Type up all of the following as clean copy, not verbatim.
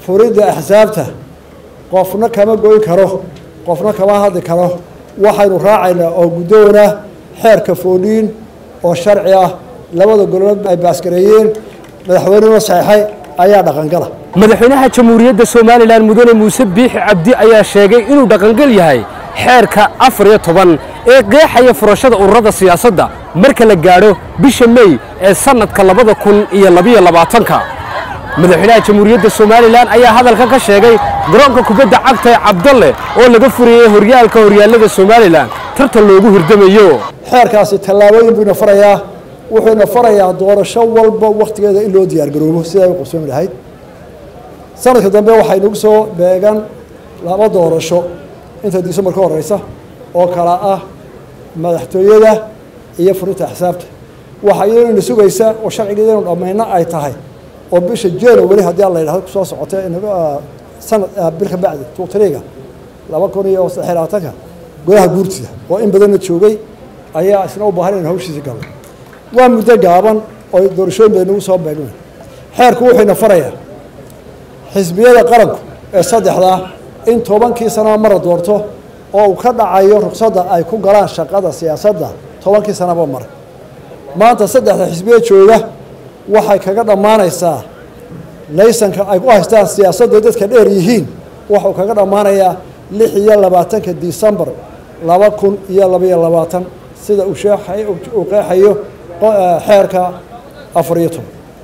furidda axsaabta qofna kama goyn karo qofna kama hadli karo waxaynu raacaynaa oo guddoona xeerka foodhiin oo sharci ah labada golood ay baaskareeyeen madaxweynuhu saxay ayaa dhaqangala madaxweynaha jamhuuriyadda Somaliland mudane Muuse Biixi Cabdi ayaa sheegay inuu dhaqangal yahay xeerka 14 ee qeexaya furashada ururada siyaasadda marka la gaaro bisha May ee sanadka 2022 madaxweynaha jamhuuriyadda Somaliland ayaa hadalka ka sheegay garoonka kubadda cagta ee Cabdalle oo laga furiyay horyaalada Somaliland tartan loogu hirdamayo xeerkaasi tallaabooyin buu farayaa wuxuuna farayaa doorasho walba waqtigeeda in loo diyaar garoobo sida ay qabsoon lahayd sanadka dambe waxay nagu soo beegan laba doorasho inta December ka horeysa oo kala ah madaxtooyada iyo furinta axsaabta waxa iyadoo sugaysa oo sharcigeeda inuu dhameeyna ay tahay oo bisha January hadii la yiraahdo ku soo socotay inaga sanad bil ka bacdi toogtariga 2023 golaha guurtida oo in badan joogay ayaa isna u baahan in hawshiisa galo waa muddo gaaban oo doorashooyin badan ugu soo beegnay xeerku wuxuu farayaa xisbiyada qaranku ee saddexda in 10 sano mar doorto oo ka dhacayo ruqsadda ay ku galaan shaqada siyaasadda 10 sano mar maanta saddexda xisbiye jooga waxay kaga dhamaanaysaa laysanka ay ku haystaan siyaasadda dadka dheer yihiin waxa kaga dhamaanaya 26 December 2022 sida uu sheexay uu qeexayo xeerka 14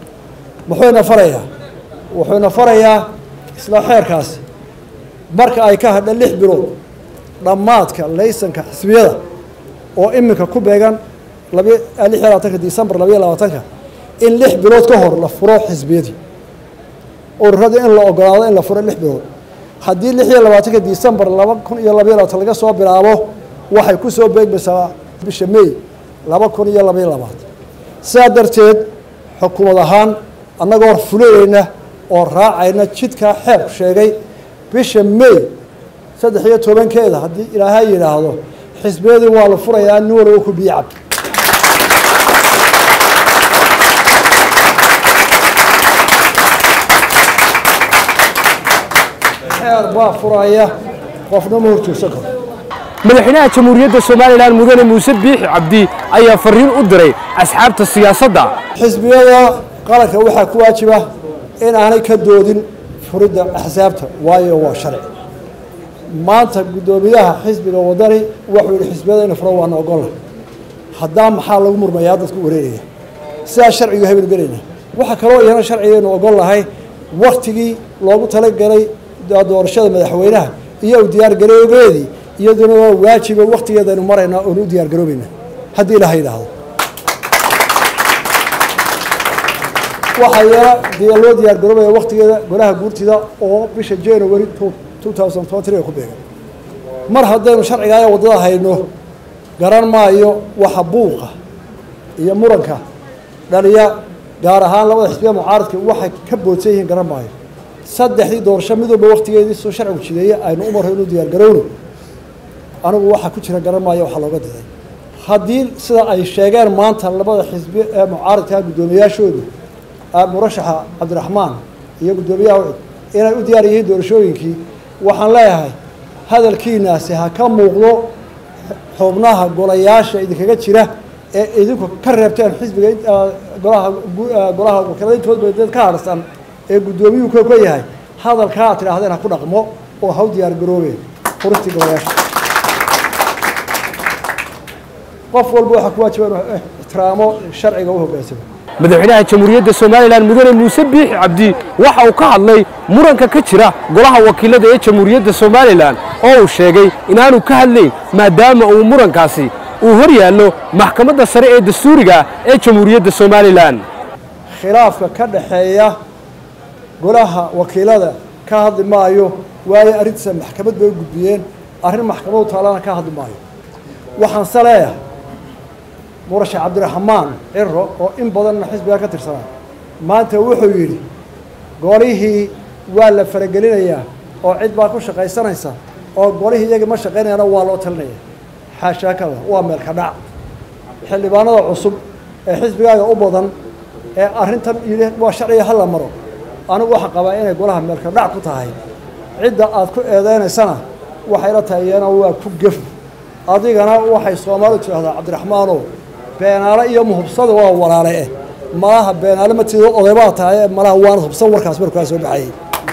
wuxuuna farayaa isla xeerkaas marka ay ka hadha 6 bilood dhamaadka laysanka xisbiyada oo iminka ku beegan 26 December 2022 in 6 bilood ka hor la furo xisbiyadii ururada in la ogolaado in la furo 6 bilood haddii 26 December 2022 laga soo bilaabo waxay ku soo beegmaysaa bisha May 2022 sidaa darteed xukuumad ahaan annagoo fulinayna oo raacayna jidka xeerku sheegay bisha May 13 haddii Ilaahay yiraahdo xisbiyadii waa la furayaa nuur oo ku biicab xeer baa furaya qofna ma horjoogsan karo madaxweynaha jamhuuriyadda Somaliland mudane Muuse Biixi Cabdi ayaa fariin u diray asxaabta siyaasadda xisbiyada qaranka waxa ku waajiba in aanay ka doodin furidda axsaabta waayo waa sharci maanta gudoomiyaha xisbiga wadani wuxuu yiri xisbiyada in furo waan ogol haddii maxaa lagu murmayaa dadku wareeraya sida sharcigu habeen gareena waxa kale oo iyana sharciyeenu ogol lahay waqtigii loogu talagalay doorashada madaxweynaha iyo diyaar garowgeedii iyaduna waa waajib waqtigeeda inuu marayna oo u diyaar garoobayna hadii la hayraado waxaa loo diyaar garoobaya waqtigeeda golaha guurtida oo bisha January 2023 ku beegan mar haddaynu sharciga wadada hayno garan maayo waxa buuqa iyo muranka dhaliya gaar ahaan labada xisbiya mucaaradka waxay ka boodsan yihiin garan maayo saddexdii doorasho midba waqtigeedii soo sharcigu jideeyay aynu u marayno diyaar garowno anigu waxa ku jira garan maayo waxa looga diray haddii sida ay sheegeen maanta labada xisbi ee mucaaradka gudoomiyaashoodu murashaxa Cabdiraxmaan iyo gudoomiyaha inay u diyaar yihiin doorashooyinkii waxaan leeyahay hadalkiinaasi ha ka muuqdo xubnaha golayaasha idinkaga jira ee idinku ka reebteen xisbiga golaha wakiilada ka harsan ee gudoomiyuhu ka yahay hadalka tiraahday ha ku dhaqmo oo ha u diyaar garoobeen furista golayaasha qof walba waxa ku waajiban ixtiraamo sharciga u hoggaansamo madaxweynaha jamhuuriyadda Somaliland mudane Muuse Biixi Cabdi waxa uu ka hadlay muranka ka jira golaha wakiilada ee jamhuuriyadda Somaliland oo uu sheegay inaanu ka hadlayn maadaama uu murankaasi uu hor yaalo maxkamadda sare ee dastuuriga ee jamhuuriyadda Somaliland khilaafka ka dhaxeeya golaha wakiilada ka hadli maayo waayo arintiisa maxkamad bay u gudbiyeen arrin maxkamadu taalana ka hadli maayo waxaan saleeyahay murashax Cabdiraxmaan Cirro oo in badan xisbiga ka tirsanaa maanta wuxuu yiri golihii waa la faragelinayaa oo cid baa ku shaqaysanaysa oo golihii iyaga ma shaqaynayna waa loo talinayaa xaashaakada waa meel ka dhac xildhibaanada cusub ee xisbigaaga u badan ee arrintan waa sharciga hal la maro anigu waxa qabaa inay golaha meelka dhac ku tahay cidda aad ku eedeynaysanaa waxayla tahayeena waa ku gef adigana waxay Soomaalidu tiraahdaa Cabdiraxmaanow beenaale iyo muhubsada waa walaale malaha beenaale ma tiido odaybaa tahay malaha waan hubsan warkaas markaa soo baxay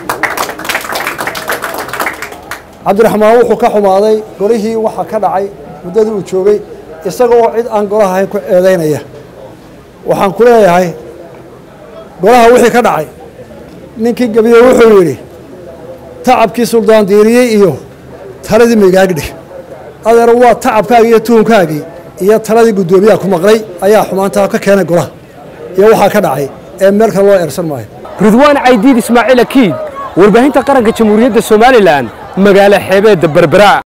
Cabdiraxmaan wuxuu ka xumaaday golihii waxa ka dhacay muddadii uu joogay isagoo cid aan golaha ahayn ku eedeynaya waxaan ku leeyahay golaha wixii ka dhacay ninkii gabiye wuxuu yiri tacabkii suldaan diiriyay iyo taladii migaagdhi adeer waa tacabkaaga iyo tuunkaagii iyo taladii gudoomiyaha ku maqlay ayaa xumaanta ka keenay golaha iyo waxa ka dhacay ee meel kale loo eersan maayo Ridwaan AkiiD Ismail AkiiD warbaahinta qaranka Jamhuuriyadda Somaliland magaalo xeebeedda Berbera.